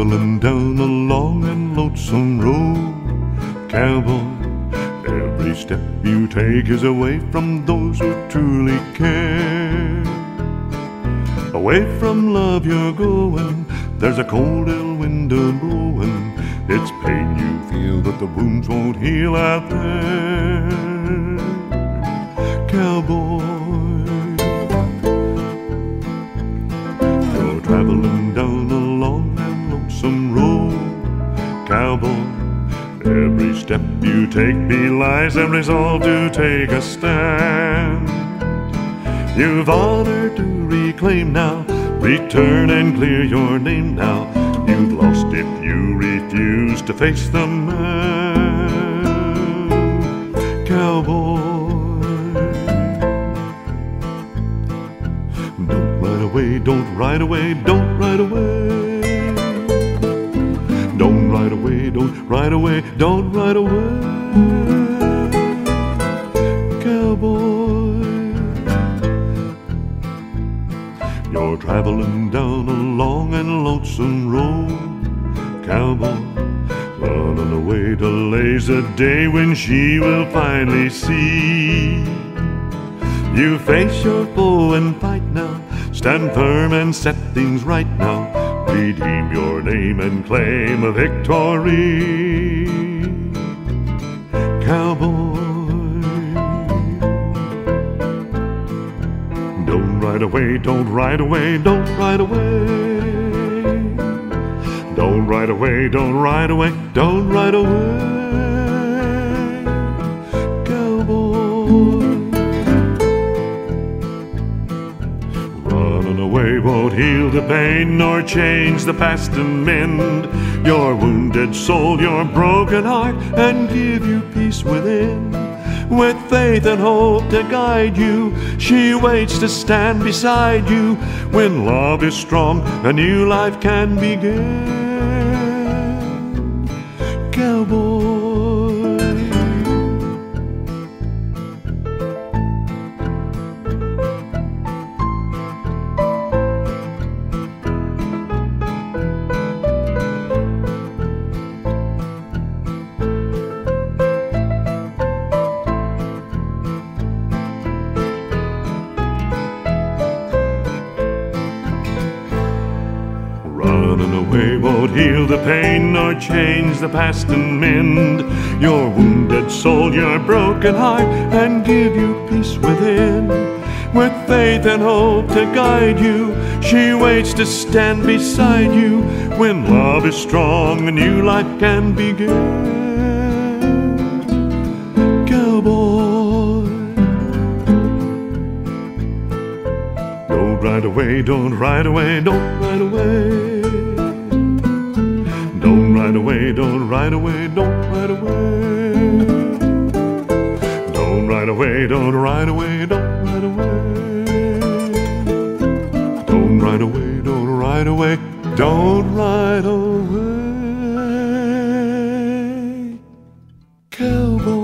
traveling down a long and lonesome road, cowboy. Every step you take is away from those who truly care. Away from love you're going, there's a cold ill wind blowing. It's pain you feel, but the wounds won't heal out there, cowboy. You're traveling down a long and lonesome road, cowboy. Every step you take belies a resolve to take a stand. You've honor to reclaim now, return and clear your name now. You've lost if you refuse to face the man, cowboy. Don't ride away, don't ride away, don't ride away. Don't ride away, don't ride away, don't ride away, cowboy. You're traveling down a long and lonesome road, cowboy. Running away delays the day when she will finally see. You face your foe and fight now, stand firm and set things right now. Redeem your name and claim a victory, cowboy. Don't ride away, don't ride away, don't ride away. Don't ride away, don't ride away, don't ride away, cowboy. Running away won't heal the pain nor change the past and mend your wounded soul, your broken heart, and give you peace within. With faith and hope to guide you, she waits to stand beside you. When love is strong, a new life can begin, cowboy. Running away won't heal the pain nor change the past and mend your wounded soul, your broken heart, and give you peace within. With faith and hope to guide you, she waits to stand beside you. When love is strong, a new life can begin, cowboy. Don't ride away, don't ride away, don't ride away. Don't ride away, don't ride away, don't ride away. Don't ride away, don't ride away, don't ride away. Don't ride away, don't ride away, don't ride away, cowboy.